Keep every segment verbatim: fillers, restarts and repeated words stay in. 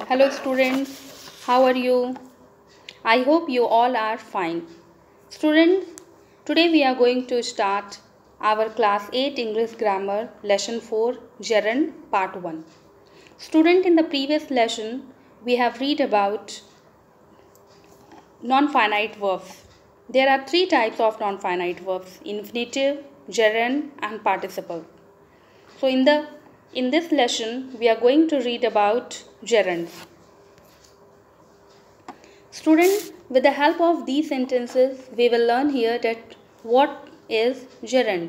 Hello students, how are you? I hope you all are fine. Students, today we are going to start our class eight English grammar lesson four gerund part one. Student, in the previous lesson we have read about non-finite verbs. There are three types of non-finite verbs: infinitive, gerund and participle. So in the in this lesson we are going to read about gerunds. Students, with the help of these sentences, we will learn here that what is gerund.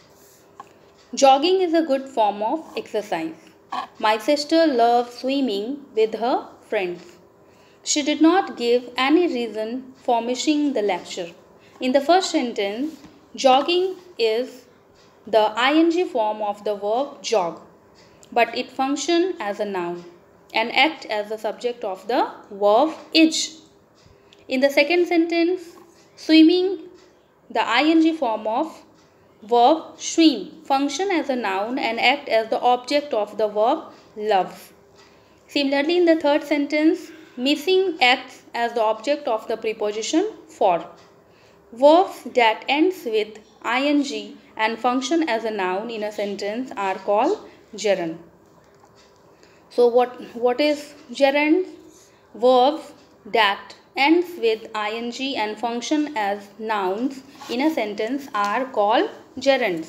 Jogging is a good form of exercise. My sister loves swimming with her friends. She did not give any reason for missing the lecture. In the first sentence, jogging is the ing form of the verb jog, but it functions as a noun and acts as the subject of the verb is. In the second sentence, swimming, the ing form of verb swim, function as a noun and act as the object of the verb love. Similarly, in the third sentence, missing acts as the object of the preposition for. Verbs that ends with ing and function as a noun in a sentence are called gerund. So what, what is gerund? Verbs that ends with ing and function as nouns in a sentence are called gerunds.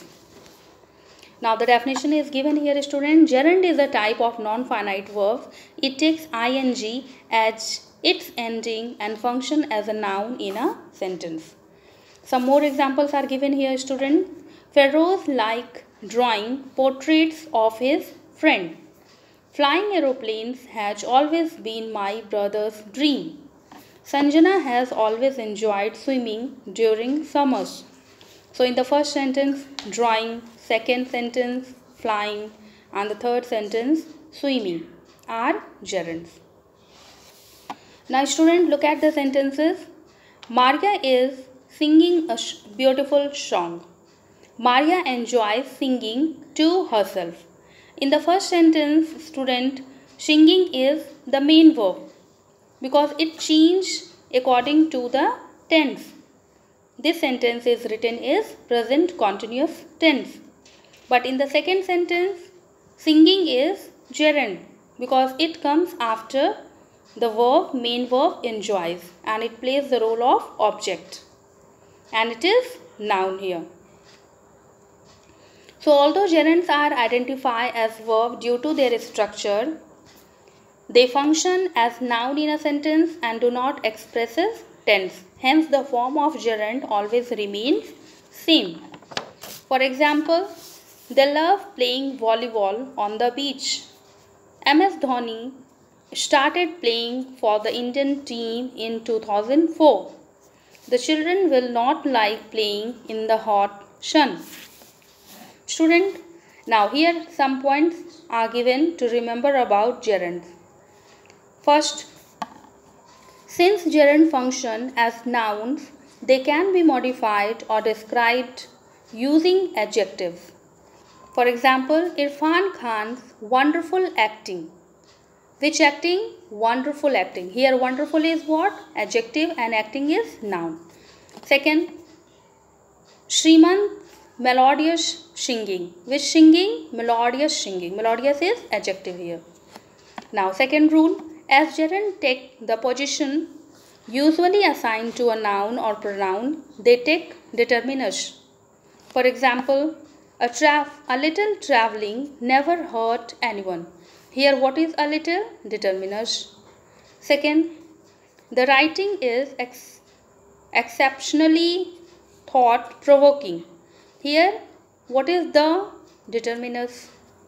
Now the definition is given here, student. Gerund is a type of non-finite verb. It takes ing as its ending and function as a noun in a sentence. Some more examples are given here, student. Feroz likes drawing portraits of his friend. Flying aeroplanes has always been my brother's dream. Sanjana has always enjoyed swimming during summers. So in the first sentence, drawing, second sentence, flying, and the third sentence, swimming are gerunds. Now student, look at the sentences. Maria is singing a beautiful song. Maria enjoys singing to herself. In the first sentence, student, singing is the main verb, because it changed according to the tense. This sentence is written as present continuous tense. But in the second sentence, singing is gerund because it comes after the verb, main verb enjoys, and it plays the role of object. And it is noun here. So although gerunds are identified as verb due to their structure, they function as noun in a sentence and do not express as tense. Hence, the form of gerund always remains same. For example, they love playing volleyball on the beach. M S Dhoni started playing for the Indian team in two thousand four. The children will not like playing in the hot sun. Student, now here some points are given to remember about gerunds. First, since gerund function as nouns, they can be modified or described using adjectives. For example, Irfan Khan's wonderful acting. Which acting? Wonderful acting. Here wonderful is what? Adjective, and acting is noun. Second, Shrimant's melodious singing. Which singing? Melodious singing. Melodious is adjective here. Now second rule. As gerund take the position usually assigned to a noun or pronoun, they take determiners. For example, a, tra a little traveling never hurt anyone. Here what is a little? Determiners. Second, the writing is ex exceptionally thought-provoking. Here what is the determiners?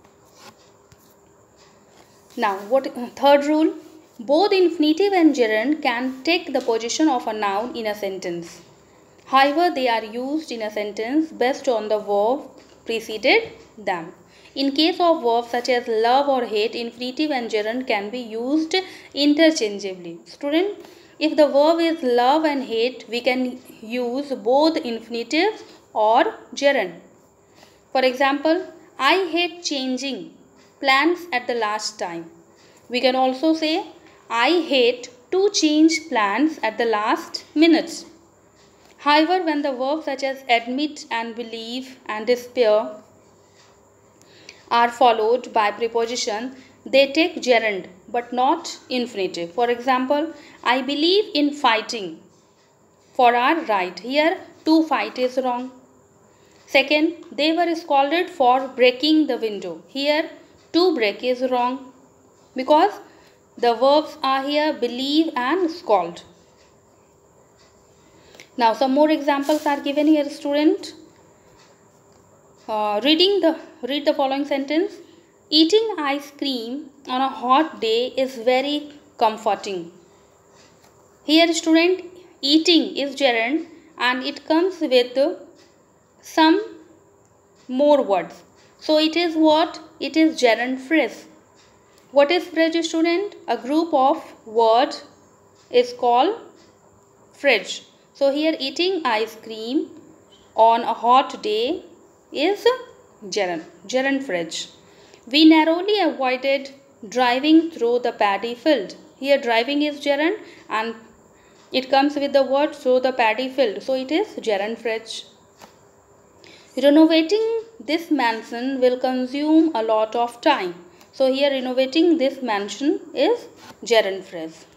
Now what third rule? Both infinitive and gerund can take the position of a noun in a sentence. However, they are used in a sentence based on the verb preceded them. In case of verbs such as love or hate, infinitive and gerund can be used interchangeably. Student, if the verb is love and hate, we can use both infinitive or gerund. For example, I hate changing plans at the last time. We can also say, I hate to change plans at the last minute. However, when the verbs such as admit and believe and despair are followed by preposition, they take gerund but not infinitive. For example, I believe in fighting for our right. Here, to fight is wrong. Second, they were scolded for breaking the window. Here, to break is wrong because the verbs are here believe and scold. Now, some more examples are given here, student. Uh, reading the read the following sentence. Eating ice cream on a hot day is very comforting. Here, student, eating is gerund and it comes with some more words. So it is what? It is gerund phrase. What is phrase, student? A group of words is called phrase. So here eating ice cream on a hot day is gerund, gerund phrase. We narrowly avoided driving through the paddy field. Here driving is gerund and it comes with the word through the paddy field. So it is gerund phrase. Renovating this mansion will consume a lot of time. So here renovating this mansion is gerund phrase.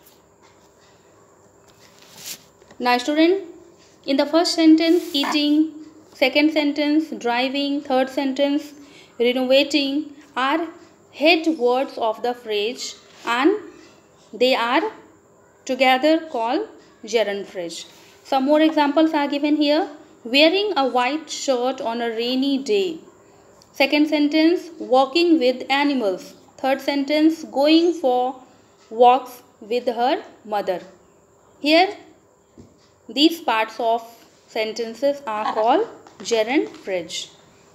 Now student, in the first sentence eating, second sentence driving, third sentence renovating are head words of the phrase and they are together called gerund phrase. Some more examples are given here. Wearing a white shirt on a rainy day. Second sentence, walking with animals. Third sentence, going for walks with her mother. Here, these parts of sentences are called gerund phrase.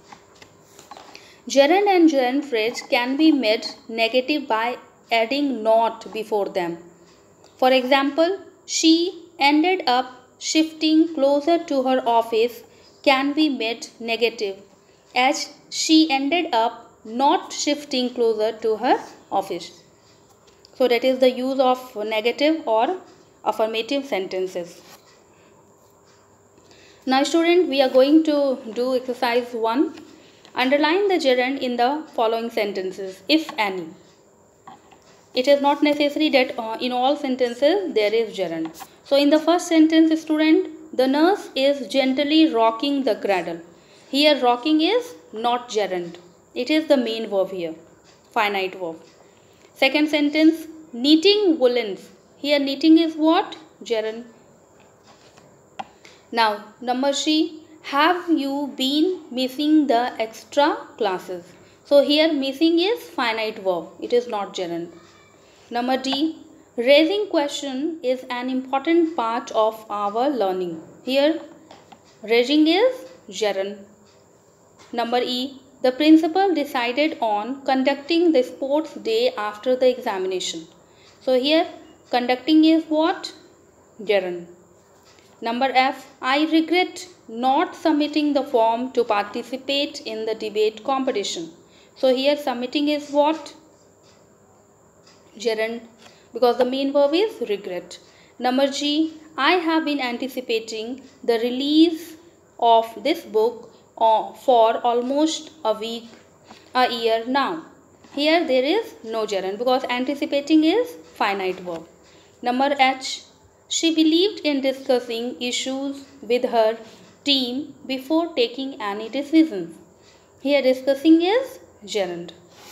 Gerund and gerund phrase can be made negative by adding not before them. For example, she ended up shifting closer to her office can be made negative as she ended up not shifting closer to her office. So that is the use of negative or affirmative sentences. Now student, we are going to do exercise one. Underline the gerund in the following sentences, if any. It is not necessary that uh, in all sentences there is gerund. So in the first sentence, student, the nurse is gently rocking the cradle. Here rocking is not gerund. It is the main verb here, finite verb. Second sentence, knitting woolens. Here knitting is what? Gerund. Now number three, have you been missing the extra classes? So here missing is finite verb. It is not gerund. Number D, raising question is an important part of our learning. Here, raising is gerund. Number E, the principal decided on conducting the sports day after the examination. So here, conducting is what? Gerund. Number F, I regret not submitting the form to participate in the debate competition. So here, submitting is what? Gerund, because the main verb is regret. Number G, I have been anticipating the release of this book for almost a week, a year now. Here there is no gerund because anticipating is finite verb. Number H, she believed in discussing issues with her team before taking any decisions. Here discussing is gerund.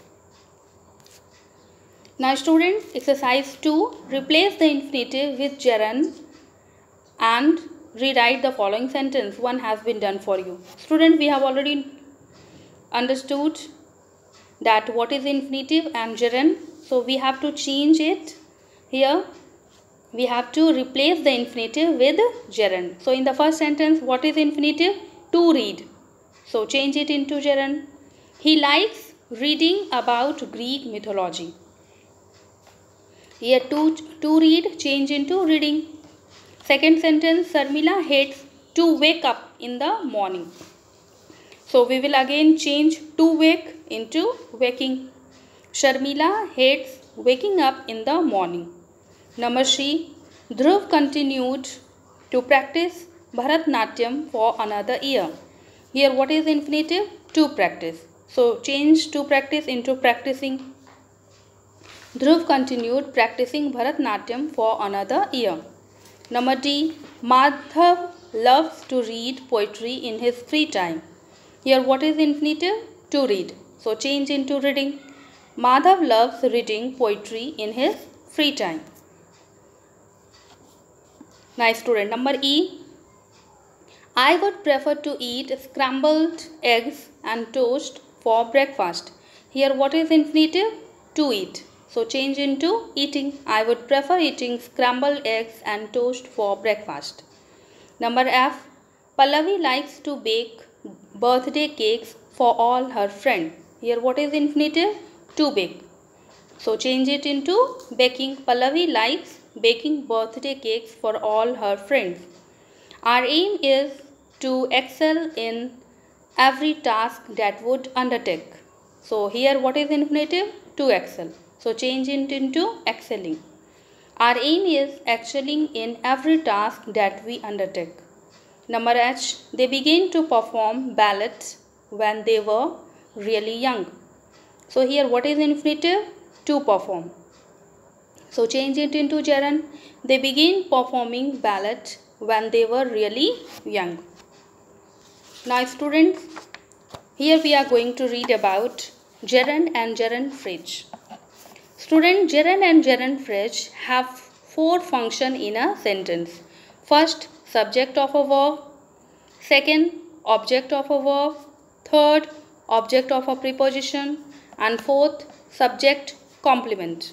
Now student, exercise two, replace the infinitive with gerund and rewrite the following sentence. One has been done for you. Student, we have already understood that what is infinitive and gerund. So we have to change it. Here we have to replace the infinitive with gerund. So in the first sentence, what is infinitive? To read. So change it into gerund. He likes reading about Greek mythology. Here to, to read, change into reading. Second sentence, Sharmila hates to wake up in the morning. So we will again change to wake into waking. Sharmila hates waking up in the morning. Number three, Dhruv continued to practice Bharatnatyam for another year. Here what is infinitive? To practice. So change to practice into practicing. Dhruv continued practicing Bharatnatyam for another year. Number D, Madhav loves to read poetry in his free time. Here what is infinitive? To read. So change into reading. Madhav loves reading poetry in his free time. Nice student. Number E, I would prefer to eat scrambled eggs and toast for breakfast. Here what is infinitive? To eat. So change into eating. I would prefer eating scrambled eggs and toast for breakfast. Number F, Pallavi likes to bake birthday cakes for all her friends. Here what is infinitive? To bake. So change it into baking. Pallavi likes baking birthday cakes for all her friends. Our aim is to excel in every task that would undertake. So here what is infinitive? To excel. So change it into excelling. Our aim is excelling in every task that we undertake. Number H, they began to perform ballads when they were really young. So here what is infinitive? To perform. So change it into gerund. They began performing ballads when they were really young. Now students, here we are going to read about gerund and gerund phrase. Student, gerund and gerund phrase have four functions in a sentence. First, subject of a verb. Second, object of a verb. Third, object of a preposition. And fourth, subject complement.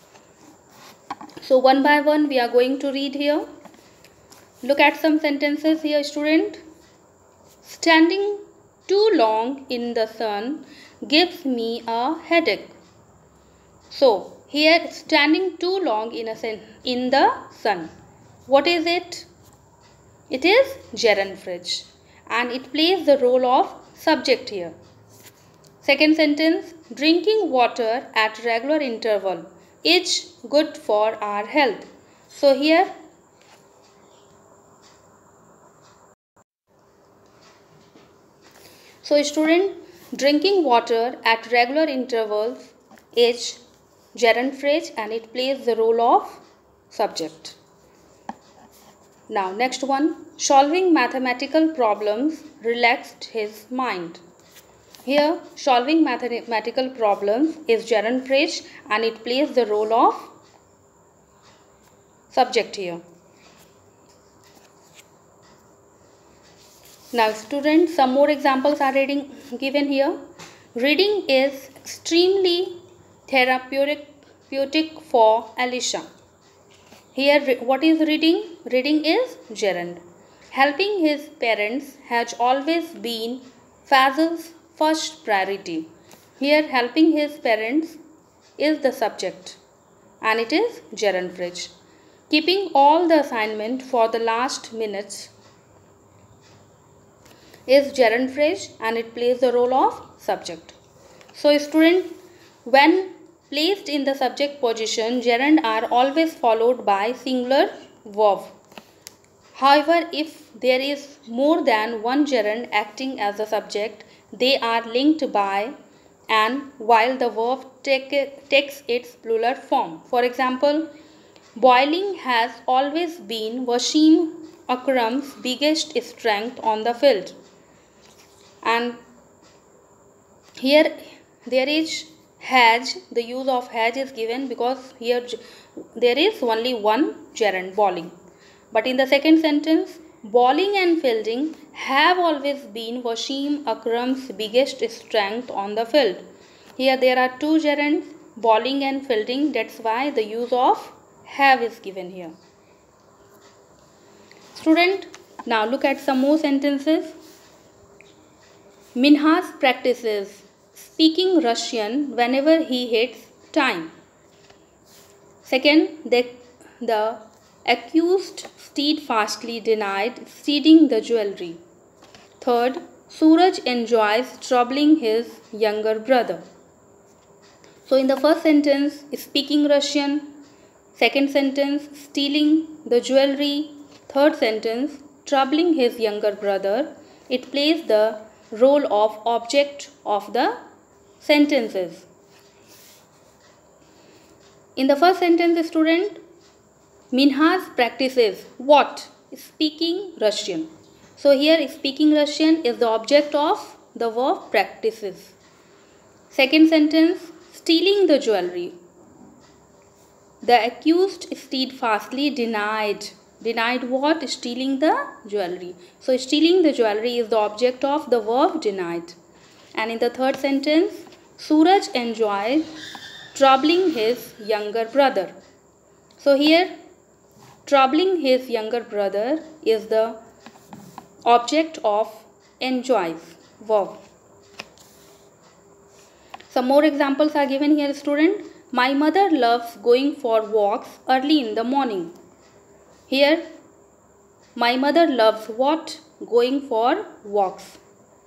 So one by one we are going to read here. Look at some sentences here, student. Standing too long in the sun gives me a headache. So here standing too long in a sen in the sun. What is it? It is gerund phrase and it plays the role of subject here. Second sentence, drinking water at regular interval is good for our health. So here So student, drinking water at regular intervals is gerund phrase and it plays the role of subject. Now next one, solving mathematical problems relaxed his mind. Here solving mathematical problems is gerund phrase and it plays the role of subject here. Now students, some more examples are reading given here. Reading is extremely therapeutic for Alicia. Here what is reading? Reading is gerund. Helping his parents has always been Fazl's first priority. Here helping his parents is the subject and it is gerund phrase. Keeping all the assignment for the last minutes is gerund phrase and it plays the role of subject. So student, when placed in the subject position, gerund are always followed by singular verb. However, if there is more than one gerund acting as a subject, they are linked by and while the verb take, takes its plural form. For example, bowling has always been Wasim Akram's biggest strength on the field. And here there is has, the use of has is given because here there is only one gerund, bowling. But in the second sentence, bowling and fielding have always been Wasim Akram's biggest strength on the field. Here there are two gerunds, bowling and fielding, that's why the use of have is given here. Student, now look at some more sentences. Minhas practices speaking Russian whenever he hits time. Second, the, the accused steadfastly denied stealing the jewelry. Third, Suraj enjoys troubling his younger brother. So in the first sentence, speaking Russian. Second sentence, stealing the jewelry. Third sentence, troubling his younger brother. It plays the role of object of the sentences. In the first sentence, student, Minhas practices what? Speaking Russian. So here speaking Russian is the object of the verb practices. Second sentence, stealing the jewelry. The accused steadfastly denied. Denied what? Stealing the jewelry. So stealing the jewelry is the object of the verb denied. And in the third sentence, Suraj enjoyed troubling his younger brother. So here troubling his younger brother is the object of enjoys verb. Some more examples are given here, student. My mother loves going for walks early in the morning. Here, my mother loves what? Going for walks.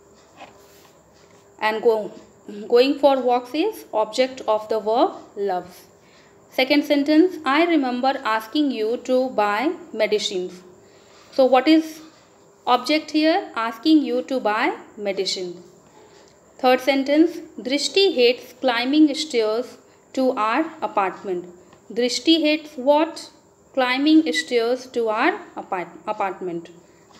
And go, going for walks is object of the verb loves. Second sentence, I remember asking you to buy medicines. So what is object here? Asking you to buy medicine. Third sentence, Drishti hates climbing stairs to our apartment. Drishti hates what? Climbing stairs to our apart apartment.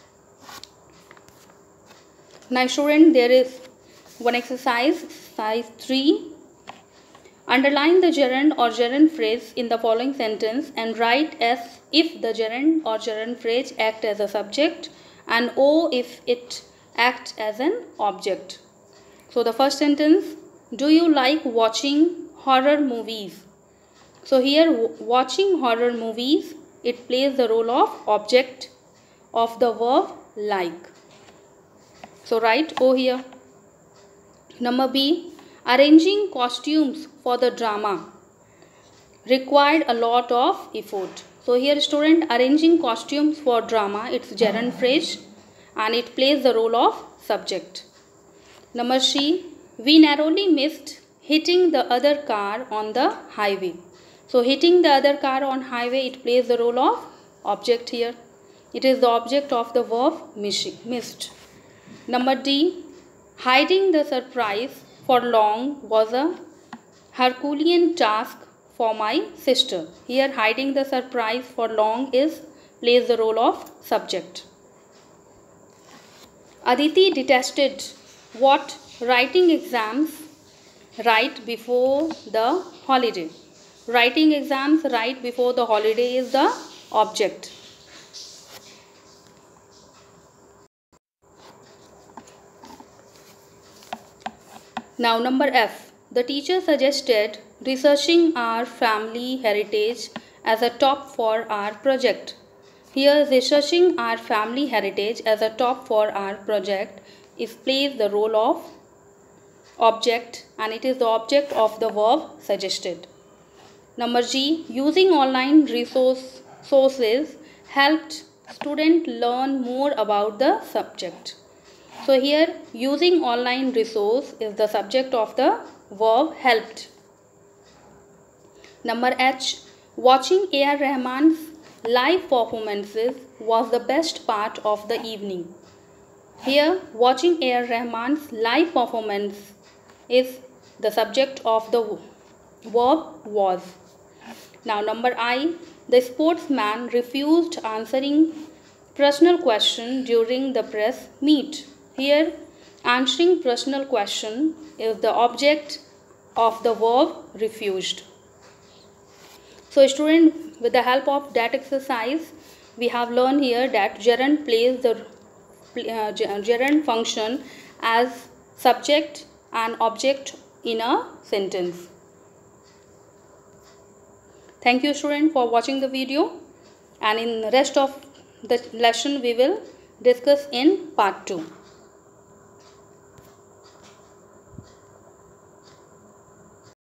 Now student, there is one exercise, exercise three. Underline the gerund or gerund phrase in the following sentence and write as if the gerund or gerund phrase act as a subject and O if it acts as an object. So the first sentence, do you like watching horror movies? So here watching horror movies, it plays the role of object of the verb like. So write O here. Number B, arranging costumes for the drama required a lot of effort. So here student, arranging costumes for drama, it's gerund phrase and it plays the role of subject. Number C, we narrowly missed hitting the other car on the highway. So hitting the other car on highway, it plays the role of object here. It is the object of the verb missed. Number D, hiding the surprise for long was a Herculean task for my sister. Here hiding the surprise for long is plays the role of subject. Aditi detested what? Writing exams right before the holiday. Writing exams right before the holiday is the object. Now number F. The teacher suggested researching our family heritage as a top for our project. Here researching our family heritage as a top for our project is plays the role of object and it is the object of the verb suggested. Number G, using online resource sources helped student learn more about the subject. So here using online resource is the subject of the verb helped. Number H, watching A R Rahman's live performances was the best part of the evening. Here watching A R Rahman's live performance is the subject of the verb was. Now number I, the sportsman refused answering personal question during the press meet. Here answering personal question is the object of the verb refused. So student, with the help of that exercise, we have learned here that gerund plays the uh, gerund function as subject and object in a sentence. Thank you student for watching the video, and in the rest of the lesson we will discuss in part two.